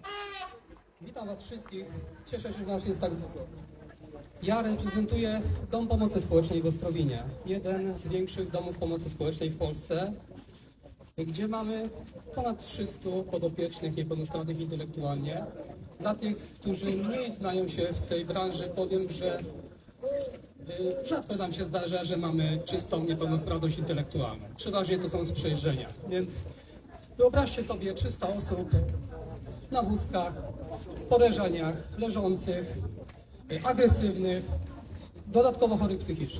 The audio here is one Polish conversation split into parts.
Witam Was wszystkich. Cieszę się, że nas jest tak dużo. Ja reprezentuję Dom Pomocy Społecznej w Ostrowinie. Jeden z większych domów pomocy społecznej w Polsce, gdzie mamy ponad 300 podopiecznych niepełnosprawnych intelektualnie. Dla tych, którzy mniej znają się w tej branży, powiem, że rzadko nam się zdarza, że mamy czystą niepełnosprawność intelektualną. Przeważnie to są z przejrzenia. Więc wyobraźcie sobie 300 osób na wózkach, podejrzaniach, leżących, agresywnych, dodatkowo chorych psychicznie.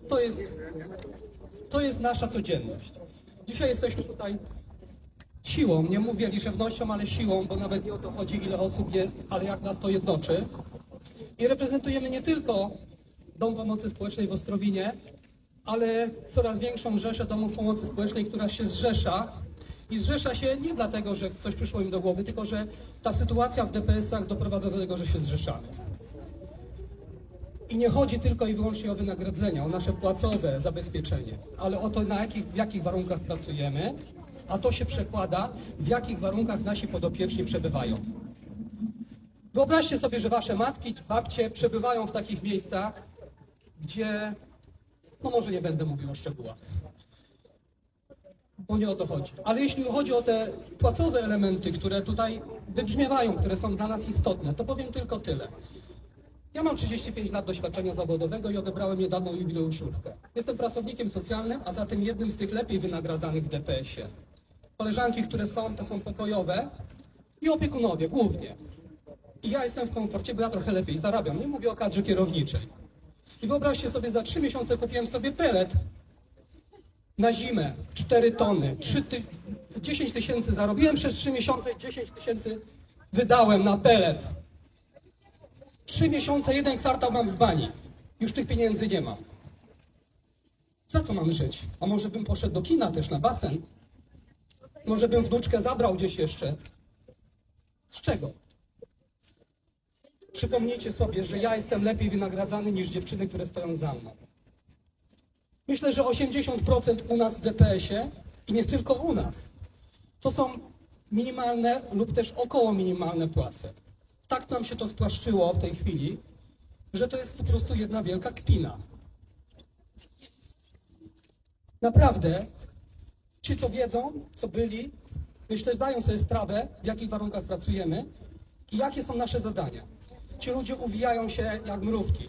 To jest nasza codzienność. Dzisiaj jesteśmy tutaj siłą, nie mówię liczebnością, ale siłą, bo nawet nie o to chodzi, ile osób jest, ale jak nas to jednoczy. I reprezentujemy nie tylko Dom Pomocy Społecznej w Ostrowinie, ale coraz większą rzeszę domów pomocy społecznej, która się zrzesza. I zrzesza się nie dlatego, że ktoś przyszło im do głowy, tylko że ta sytuacja w DPS-ach doprowadza do tego, że się zrzeszamy. I nie chodzi tylko i wyłącznie o wynagrodzenia, o nasze płacowe zabezpieczenie, ale o to, w jakich warunkach pracujemy, a to się przekłada, w jakich warunkach nasi podopieczni przebywają. Wyobraźcie sobie, że wasze matki, babcie przebywają w takich miejscach, gdzie, no może nie będę mówił o szczegółach, bo nie o to chodzi. Ale jeśli chodzi o te płacowe elementy, które tutaj wybrzmiewają, które są dla nas istotne, to powiem tylko tyle. Ja mam 35 lat doświadczenia zawodowego i odebrałem niedawno jubileuszówkę. Jestem pracownikiem socjalnym, a zatem jednym z tych lepiej wynagradzanych w DPS-ie. Koleżanki, które są, to są pokojowe i opiekunowie głównie. I ja jestem w komforcie, bo ja trochę lepiej zarabiam. Nie mówię o kadrze kierowniczej. I wyobraźcie sobie, za 3 miesiące kupiłem sobie pelet na zimę, 4 tony, 10 tysięcy zarobiłem przez 3 miesiące, 10 tysięcy wydałem na pelet. 3 miesiące, 1 kwartał mam z bani. Już tych pieniędzy nie mam. Za co mam żyć? A może bym poszedł do kina też, na basen? Może bym wnuczkę zabrał gdzieś jeszcze? Z czego? Przypomnijcie sobie, że ja jestem lepiej wynagradzany niż dziewczyny, które stoją za mną. Myślę, że 80% u nas w DPS-ie i nie tylko u nas, to są minimalne lub też około minimalne płace. Tak nam się to spłaszczyło w tej chwili, że to jest po prostu jedna wielka kpina. Naprawdę, ci co wiedzą, co byli, myślę, zdają sobie sprawę, w jakich warunkach pracujemy i jakie są nasze zadania. Ci ludzie uwijają się jak mrówki,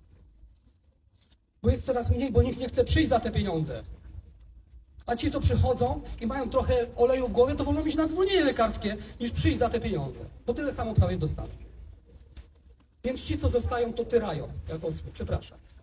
bo jest coraz mniej, bo nikt nie chce przyjść za te pieniądze. A ci, co przychodzą i mają trochę oleju w głowie, to wolą iść na zwolnienie lekarskie, niż przyjść za te pieniądze, bo tyle samo prawie dostaną. Więc ci, co zostają, to tyrają, jak osły. Przepraszam.